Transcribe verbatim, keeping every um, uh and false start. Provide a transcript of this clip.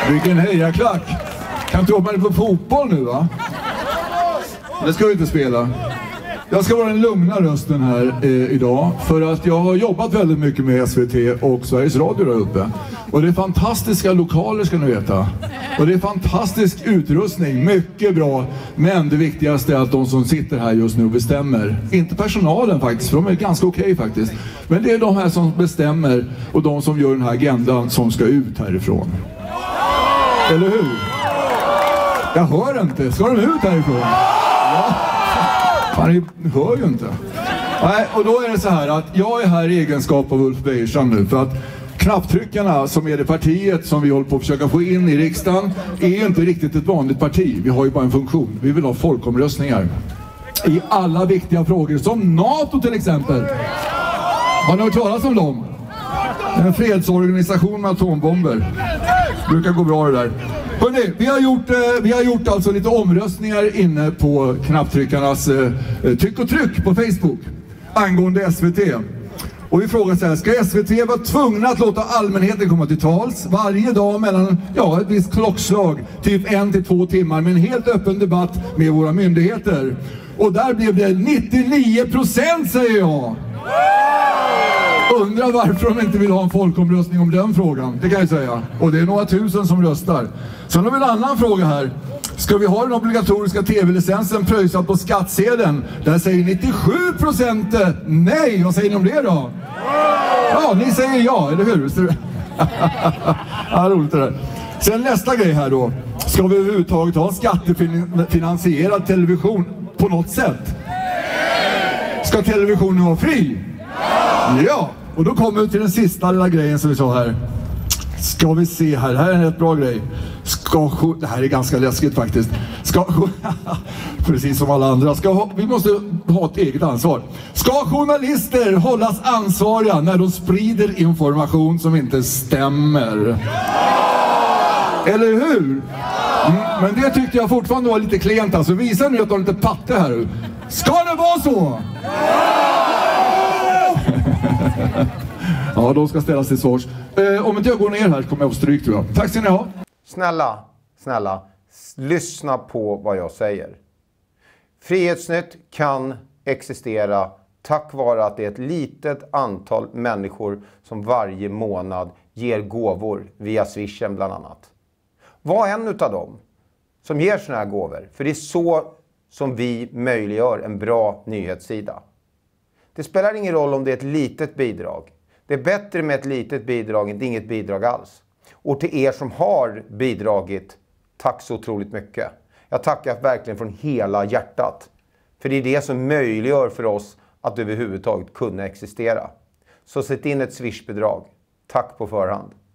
Vilken hejaklack. Kan inte hoppa på fotboll nu, va? Det ska vi inte spela. Jag ska vara den lugna rösten här eh, idag. För att jag har jobbat väldigt mycket med S V T och Sveriges Radio där uppe. Och det är fantastiska lokaler, ska ni veta. Och det är fantastisk utrustning, mycket bra. Men det viktigaste är att de som sitter här just nu bestämmer. Inte personalen faktiskt, för de är ganska okej faktiskt. Men det är de här som bestämmer och de som gör den här agendan som ska ut härifrån. Eller hur? Jag hör inte. Ska de ut härifrån? Ja. Fan, ni hör ju inte. Nej, och då är det så här att jag är här i egenskap av Ulf Bejerstrand nu. För att knapptryckarna, som är det partiet som vi håller på att försöka få in i riksdagen, är ju inte riktigt ett vanligt parti. Vi har ju bara en funktion. Vi vill ha folkomröstningar i alla viktiga frågor, som NATO till exempel. Har ni hört talas om dem? En fredsorganisation med atombomber. Det brukar gå bra det där. Hörrni, vi har gjort, eh, vi har gjort alltså lite omröstningar inne på knapptryckarnas eh, tyck och tryck på Facebook angående S V T. Och vi frågar så här, ska S V T vara tvungna att låta allmänheten komma till tals varje dag mellan ja, ett visst klockslag, typ en till två timmar, med en helt öppen debatt med våra myndigheter? Och där blev det nittionio procent, säger jag. Undrar varför de inte vill ha en folkomröstning om den frågan, det kan jag säga. Och det är några tusen som röstar. Sen har vi en annan fråga här. Ska vi ha den obligatoriska tv-licensen pröjsad på skattsedeln? Där säger nittiosju procent nej. Vad säger ni om det då? Ja, ni säger ja, eller hur? Ja, roligt det där. Sen nästa grej här då. Ska vi överhuvudtaget ha skattefinansierad television på något sätt? Ska televisionen vara fri? Ja, och då kommer vi till den sista lilla grejen som vi sa här. Ska vi se här, här är en rätt bra grej. Ska, det här är ganska läskigt faktiskt. Ska, precis som alla andra. Ska, vi måste ha ett eget ansvar. Ska journalister hållas ansvariga när de sprider information som inte stämmer? Eller hur? Mm, men det tyckte jag fortfarande var lite klent. Alltså visar nu att de har lite patte här. Ska det vara så? Ja, de ska ställas till svars. Eh, om inte jag går ner här kommer jag att stryk, tror jag. Tack ska ni ha. Snälla, snälla, lyssna på vad jag säger. Frihetsnytt kan existera tack vare att det är ett litet antal människor som varje månad ger gåvor via Swishen bland annat. Var en utav dem som ger såna här gåvor. För det är så som vi möjliggör en bra nyhetssida. Det spelar ingen roll om det är ett litet bidrag. Det är bättre med ett litet bidrag än inget bidrag alls. Och till er som har bidragit, tack så otroligt mycket. Jag tackar verkligen från hela hjärtat. För det är det som möjliggör för oss att överhuvudtaget kunna existera. Så sätt in ett Swish-bidrag. Tack på förhand.